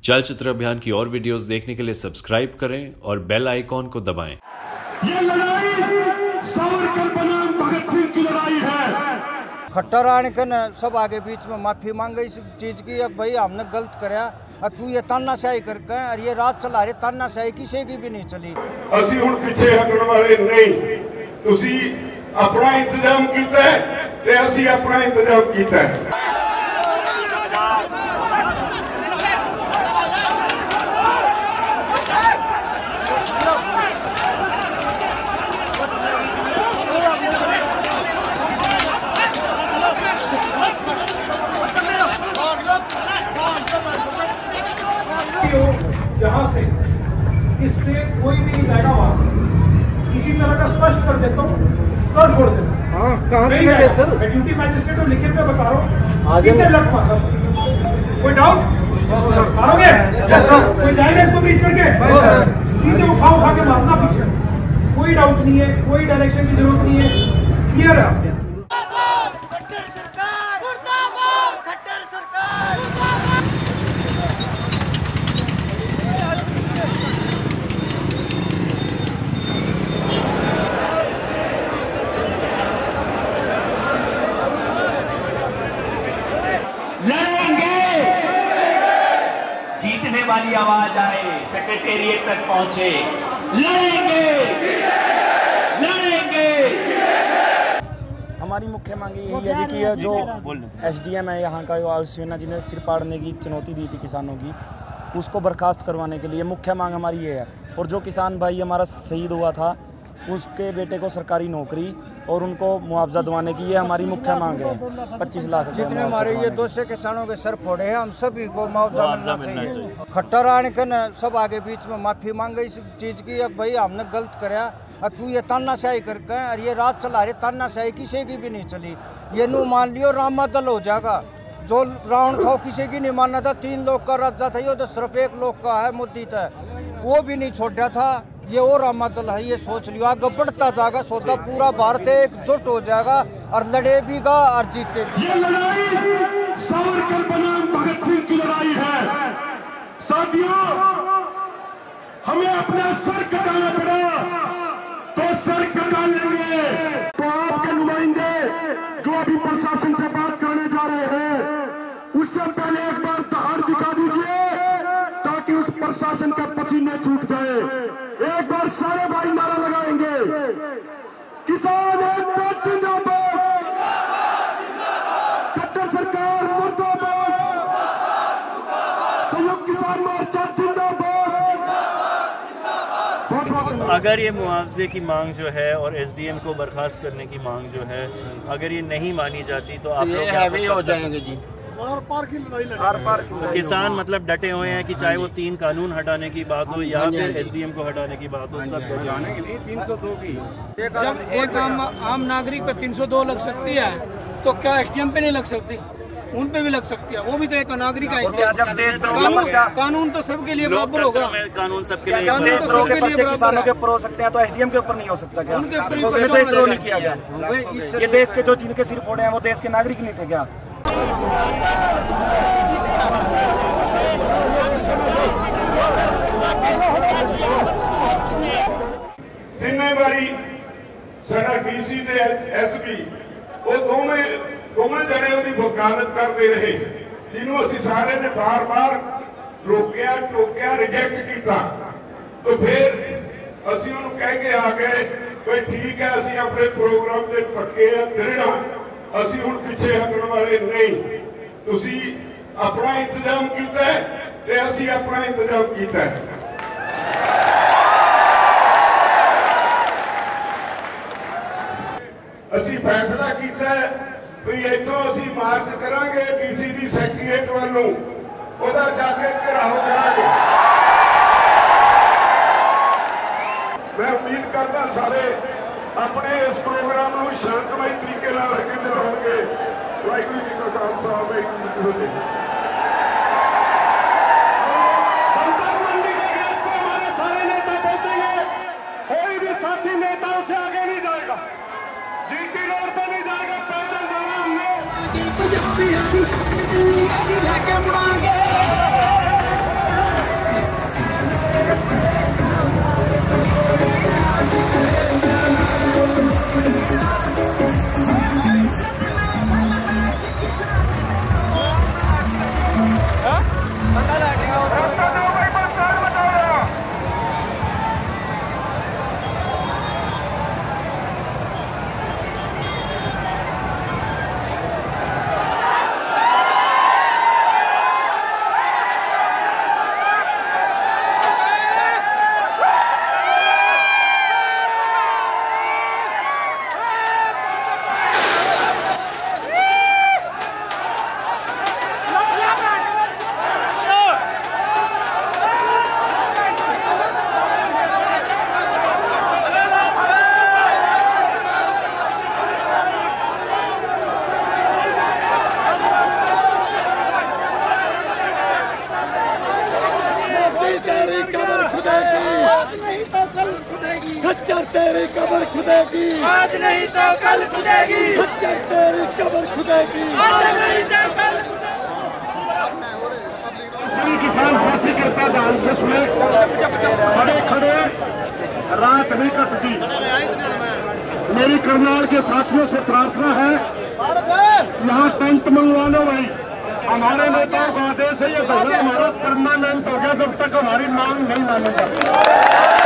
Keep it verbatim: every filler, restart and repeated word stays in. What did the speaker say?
चलचित्र अभियान की और वीडियोस देखने के लिए सब्सक्राइब करें और बेल आइकॉन को दबाएं। ये लड़ाई सावरकर बनाम भगत सिंह की लड़ाई है। खट्टर आने के न सब आगे बीच में माफी मांगे इस चीज की, अब भाई हमने गलत कराया और तू ये तानाशाही करके और ये रात चला रहे तानाशाही किसी की भी नहीं चली। ਅਸੀਂ ਹੁਣ ਪਿੱਛੇ ਹਟਣ ਵਾਲੇ ਨਹੀਂ, ਤੁਸੀਂ ਆਪਣਾ ਇੰਤਜ਼ਾਮ ਕੀਤਾ ਤੇ ਅਸੀਂ ਆਪਣਾ ਇੰਤਜ਼ਾਮ ਕੀਤਾ। यहाँ से इससे कोई भी नहीं जाएगा वहाँ। इसी तरह का स्पष्ट कर देता हूँ, सर छोड़ देना। हाँ, कहाँ से है सर? मैं ड्यूटी मैजिस्ट्रेट और लिखित में बता रहा हूँ। कितने लट मारना? कोई डाउट? मारोगे? कोई जाएगा इसको बीच करके? सीधे उठा उठा के मारना पीछे। कोई डाउट नहीं है, कोई डायरेक्शन की जरूरत नहीं है। क्लियर है? लड़ेंगे, जीतने वाली आवाज आए, सेक्रेटेरिएट तक पहुंचे। लड़ेंगे, लड़ेंगे। हमारी मुख्य मांग यही है जी कि जो एसडीएम है यहाँ का, आयुष योजना जिन्हें सिर पाड़ने की चुनौती दी थी किसानों की, उसको बर्खास्त करवाने के लिए मुख्य मांग हमारी ये है। और जो किसान भाई हमारा शहीद हुआ था उसके बेटे को सरकारी नौकरी और उनको मुआवजा दिलाने की ये हमारी मुख्य मांग है। पच्चीस लाख जितने हमारे ये दूसरे किसानों के सर फोड़े हैं हम सभी को मुआवजा मिलना चाहिए। खट्टर आने के न सब आगे बीच में माफी मांगे इस चीज की, अब भाई हमने गलत कराया और तू ये तानाशाही करके और ये रात चला रहे तानाशाही किसी की भी नहीं चली। ये नू मान लियो रामा दल हो जाएगा। जो रावण था किसी की नहीं मानना था, तीन लोग का राजा था, ये तो सिर्फ एक लोग का है मुद्दी था, वो भी नहीं छोड़ा था। ये और रामादल है, ये सोच लियो आगे बढ़ता जाएगा, सोचा पूरा भारत एकजुट हो जाएगा और लड़े भी गा और जीते भी। ये लड़ाई सावरकर बनाम भगत सिंह की लड़ाई है। साथियों, हमें अपना सर कटाना पड़ा तो सर कटा लेंगे। तो आपके नुमाइंदे जो अभी प्रशासन से बात करने जा रहे हैं, उससे पहले एक बार दहाड़ दिखा दीजिए ताकि उस प्रशासन का पसीने छूट जाए। एक बार सारे भाई नारा लगाएंगे, किसान एकता जिंदाबाद, खट्टर सरकार मुर्दाबाद, संयुक्त किसान मोर्चा जिंदाबाद। अगर ये मुआवजे की मांग जो है और एसडीएम को बर्खास्त करने की मांग जो है, अगर ये नहीं मानी जाती तो आप लोग हैवी हो जाएंगे जी। आर पार की लड़ाई आर पार तो किसान मतलब डटे हुए हैं कि चाहे वो तीन कानून हटाने की बात हो या फिर एसडीएम को हटाने की बात हो, सब जाने के लिए तीन सौ दो की। जब एक आम आम नागरिक पे तीन सौ दो लग सकती है तो क्या एसडीएम पे नहीं लग सकती? उन पे भी लग सकती है, वो भी तो एक नागरिक है। कानून, कानून तो सबके लिए बराबर होगा। कानून सबके लिए किसानों के ऊपर हो सकते हैं तो एसडीएम के ऊपर नहीं हो सकता क्या? उनके ऊपर नहीं किया गया। ये देश के जो जिनके सिर फोड़े हैं वो देश के नागरिक नहीं थे क्या? ਤਿੰਨੇ ਵਾਰੀ ਸਾਡਾ ਡੀਸੀ ਤੇ ਐਸਪੀ ਉਹ ਦੋਵੇਂ ਦੋਵੇਂ ਜਣੇ ਉਹਦੀ ਵਕਾਲਤ ਕਰਦੇ ਰਹੇ, ਜਿਹਨੂੰ ਅਸੀਂ ਸਾਰੇ ਨੇ ਬਾਰ-ਬਾਰ ਰੋਕਿਆ ਟੋਕਿਆ ਰਿਜੈਕਟ ਕੀਤਾ। तो फिर ਅਸੀਂ ਉਹਨੂੰ ਕਹਿ ਕੇ ਆ ਗਏ ਕਿ ਠੀਕ ਹੈ ਅਸੀਂ ਆਪਣੇ ਪ੍ਰੋਗਰਾਮ ਤੇ ਪੱਕੇ ਆ, ਦ੍ਰਿੜ। ਅਸੀਂ ਹੁਣ ਪਿੱਛੇ ਹਟਣ ਵਾਲੇ ਨਹੀਂ, ਤੁਸੀਂ ਆਪਣਾ ਇੰਤਜ਼ਾਮ ਕੀਤਾ ਤੇ ਅਸੀਂ ਆਪਣਾ ਇੰਤਜ਼ਾਮ ਕੀਤਾ। ਅਸੀਂ ਫੈਸਲਾ ਕੀਤਾ ਵੀ ਇੱਥੋਂ ਅਸੀਂ ਮਾਰਚ ਕਰਾਂਗੇ ਡੀਸੀ ਦੀ ਸੈਕਟਰੀਏਟ ਵੱਲ ਨੂੰ, ਉਹਦਾ ਜਾ ਕੇ ਘਿਰਾਓ ਕਰਾਂਗੇ। ਮੈਂ ਉਮੀਦ ਕਰਦਾ ਸਾਰੇ ਆਪਣੇ ਇਸ ਪ੍ਰੋਗਰਾਮ ਨੂੰ ਸ਼ਾਂਤਮਈ ਤਰੀਕੇ ਨਾਲ ਅੱਗੇ ਚਲਾਉਣਗੇ। ਵਾਹਿਗੁਰੂ ਜੀ ਕਾ ਖਾਲਸਾ, ਵਾਹਿਗੁਰੂ ਜੀ ਕੀ ਫਤਿਹ। साथी नेताओं से आगे नहीं जाएगा, जीटी रोड पे नहीं जाएगा, पैदल जाना हमने। नहीं तेरी कब्र खुदेगी, आज नहीं तो कल खुदेगी, खच्चर तेरी कब्र खुदेगी, आज नहीं तो कल खुदेगी, खच्चर तेरी कब्र खुदेगी, आज नहीं तो कल सभी किसान साथी कृपया ध्यान से सुने, खड़े खड़े रात नहीं कटती। मेरी करनाल के साथियों से प्रार्थना है, यहाँ टेंट मंगवा लो भाई। हमारे नेताओं का आदेश है, ये धरना हमारा परमानेंट हो गया जब तक हमारी मांग नहीं मानी जाती।